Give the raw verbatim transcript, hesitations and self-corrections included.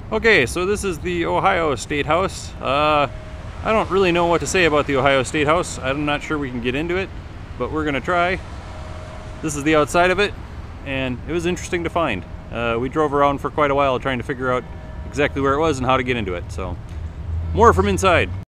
Okay, so this is the Ohio Statehouse. Uh, I don't really know what to say about the Ohio Statehouse. I'm not sure we can get into it, but we're gonna try. This is the outside of it, and it was interesting to find. Uh, we drove around for quite a while trying to figure out exactly where it was and how to get into it. So, more from inside.